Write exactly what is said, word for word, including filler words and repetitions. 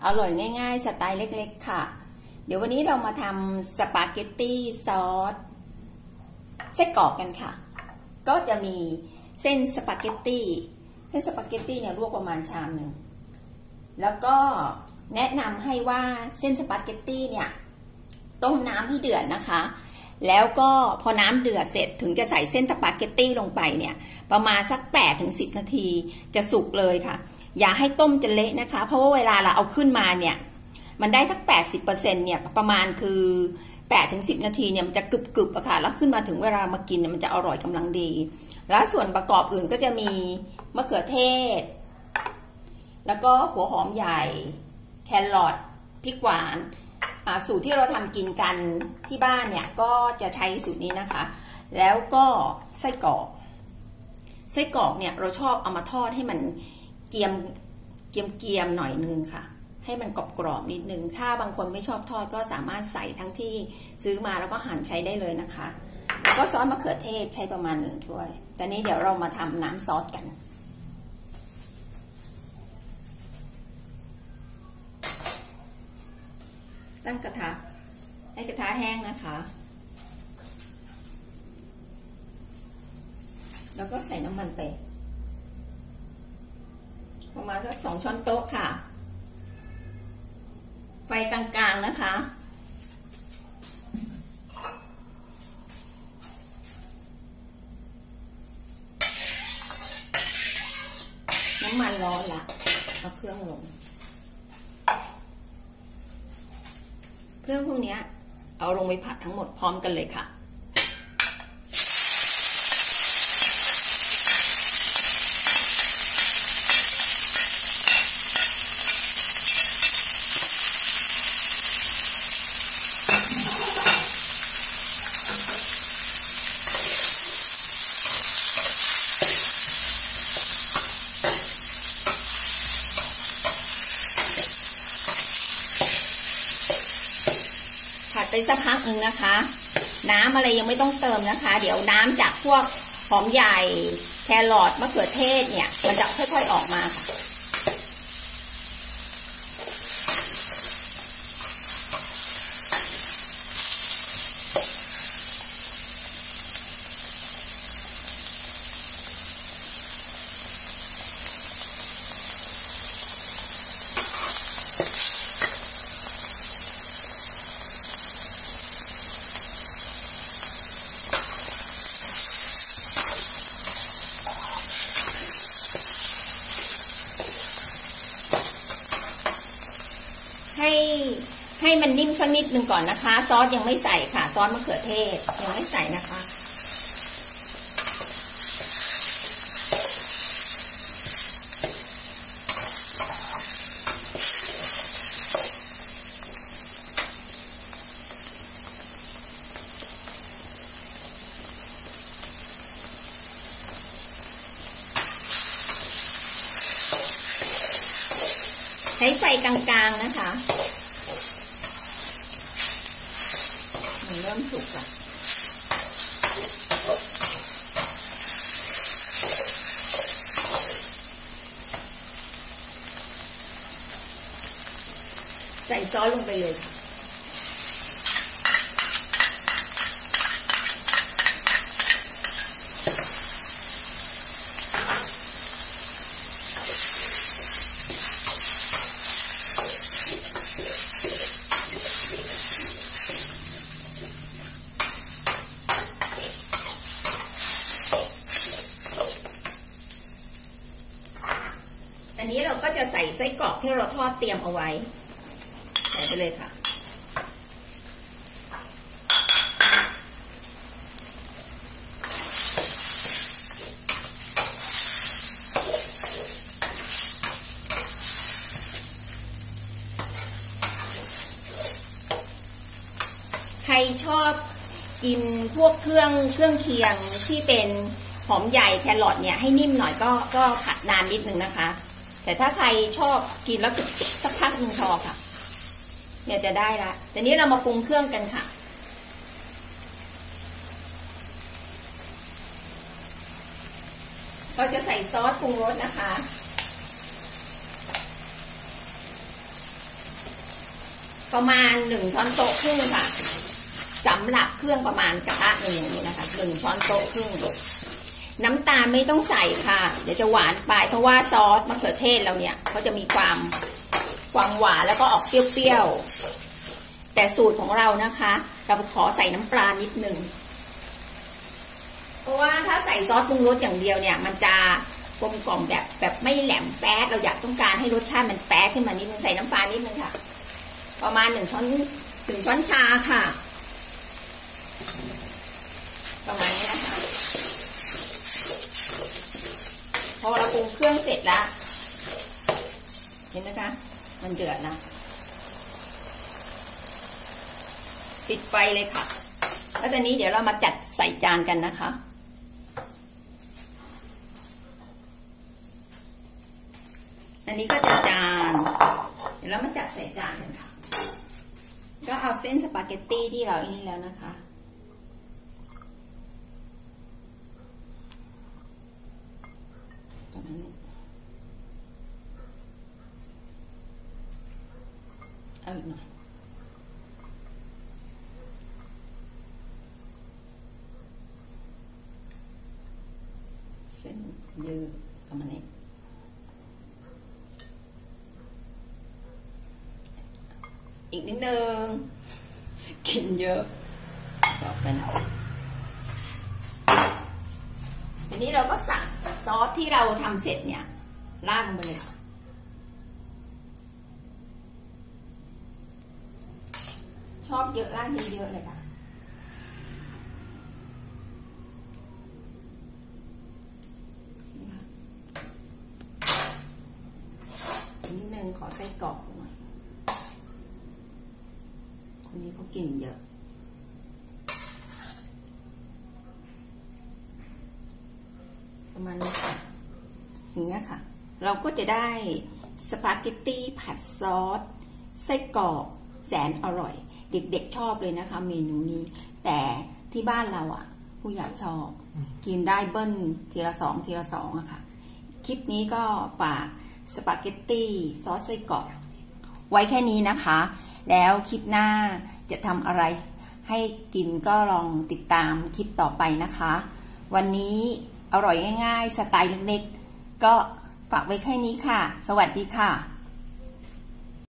อร่อยง่ายๆสไตล์เล็กๆค่ะเดี๋ยววันนี้เรามาทำสปาเกตตี้ซอสไส้กรอกกันค่ะก็จะมีเส้นสปาเกตตี้เส้นสปาเกตตี้เนี่ยลวกประมาณชามหนึ่งแล้วก็แนะนำให้ว่าเส้นสปาเกตตี้เนี่ยต้มน้ำให้เดือดนะคะแล้วก็พอน้ำเดือดเสร็จถึงจะใส่เส้นสปาเกตตี้ลงไปเนี่ยประมาณสักแปดถึงสิบนาทีจะสุกเลยค่ะอย่าให้ต้มจนเละนะคะเพราะว่าเวลาเราเอาขึ้นมาเนี่ยมันได้สัก แปดสิบเปอร์เซ็นต์ เนี่ยประมาณคือแปดถึงสิบนาทีเนี่ยมันจะกรึบๆอะค่ะแล้วขึ้นมาถึงเวลามากินเนี่ยมันจะอร่อยกำลังดีแล้วส่วนประกอบอื่นก็จะมีมะเขือเทศแล้วก็หัวหอมใหญ่แครอทพริกหวานสูตรที่เราทำกินกันที่บ้านเนี่ยก็จะใช้สูตรนี้นะคะแล้วก็ไส้กรอกไส้กรอกเนี่ยเราชอบเอามาทอดให้มันเกียมเกียมเกียมหน่อยนึงค่ะให้มันกรอบๆนิดนึงถ้าบางคนไม่ชอบทอดก็สามารถใส่ทั้งที่ซื้อมาแล้วก็หั่นใช้ได้เลยนะคะแล้วก็ซอสมะเขือเทศใช้ประมาณหนึ่งถ้วยตอนนี้เดี๋ยวเรามาทำน้ำซอสกันตั้งกระทะให้กระทะแห้งนะคะแล้วก็ใส่น้ำมันไปประมาณสักสองช้อนโต๊ะค่ะไฟกลางๆนะคะน้ำมันร้อนละเอาเครื่องลงเครื่องพวกนี้เอาลงไปผัดทั้งหมดพร้อมกันเลยค่ะผัดไปสักพักหนึ่งนะคะน้ำอะไรยังไม่ต้องเติมนะคะเดี๋ยวน้ำจากพวกหอมใหญ่แครอทมะเขือเทศเนี่ยมันจะค่อยๆออกมาค่ะให้ให้มันนิ่มสักนิดหนึ่งก่อนนะคะซอสยังไม่ใส่ค่ะซอสมะเขือเทศยังไม่ใส่นะคะใช้ไฟกลางๆนะคะมันเริ่มสุกละใส่ซอสลงไปเลยค่ะอันนี้เราก็จะใส่ไส้กรอกที่เราทอดเตรียมเอาไว้ใส่ไปเลยค่ะใครชอบกินพวกเครื่องเครื่องเคียงที่เป็นหอมใหญ่แครอทเนี่ยให้นิ่มหน่อยก็ก็ผัดนานนิดนึงนะคะแต่ถ้าใครชอบกินแล้วสักพักนึงพอค่ะเนี่ยจะได้ละแต่นี้เรามาปรุงเครื่องกันค่ะก็จะใส่ซอสปรุงรสนะคะ ใประมาณหนึ่งช้อนโต๊ะครึ่งค่ะสำหรับเครื่องประมาณกระทะหนึ่งนี่นะคะหนึ่งช้อนโต๊ะครึ่งน้ำตาลไม่ต้องใส่ค่ะเดี๋ยวจะหวานไปเพราะว่าซอสมะเขือเทศเราเนี่ยเขาจะมีความความหวานแล้วก็ออกเปรี้ยวๆแต่สูตรของเรานะคะเราขอใส่น้ำปลานิดนึงเพราะว่าถ้าใส่ซอสปรุงรสอย่างเดียวเนี่ยมันจะกลมกล่อมแบบแบบไม่แหลมแป๊ดเราอยากต้องการให้รสชาติมันแป๊ดขึ้นมานิดนึงใส่น้ำปลานิดนึงค่ะประมาณหนึ่งช้อนหนึ่งช้อนชาค่ะประมาณนี้นะคะพอเราปรุงเครื่องเสร็จแล้วเห็นไหมคะมันเดือดแล้วปิดไฟเลยค่ะแล้วตอนนี้เดี๋ยวเรามาจัดใส่จานกันนะคะอันนี้ก็จะจานเดี๋ยวเรามาจัดใส่จานกันค่ะก็เอาเส้นสปาเกตตี้ที่เราอันนี้แล้วนะคะประมาณนี้เอาอีกหน่อยเส้นยืดประมาณนี้อีกนิดนึงกินเยอะต่อไปนะทีนี้เราก็สั่งซอสที่เราทำเสร็จเนี่ยราดลงไปเลยชอบเยอะราดเยอะๆเลยค่ะนิดนึงขอไส้กรอกหน่อยคนนี้เขากินเยอะประมาณนี้ค่ะอย่างเงี้ยค่ะเราก็จะได้สปาเกตตี้ผัดซอสไส้กรอกแสนอร่อยเด็กๆชอบเลยนะคะเมนูนี้แต่ที่บ้านเราอ่ะผู้ใหญ่ชอบกินได้เบิ้ลทีละสองทีละสองอะค่ะคลิปนี้ก็ฝากสปาเกตตี้ซอสไส้กรอกไว้แค่นี้นะคะแล้วคลิปหน้าจะทำอะไรให้กินก็ลองติดตามคลิปต่อไปนะคะวันนี้อร่อยง่ายๆสไตล์เล็กๆก็ฝากไว้แค่นี้ค่ะสวัสดีค่ะ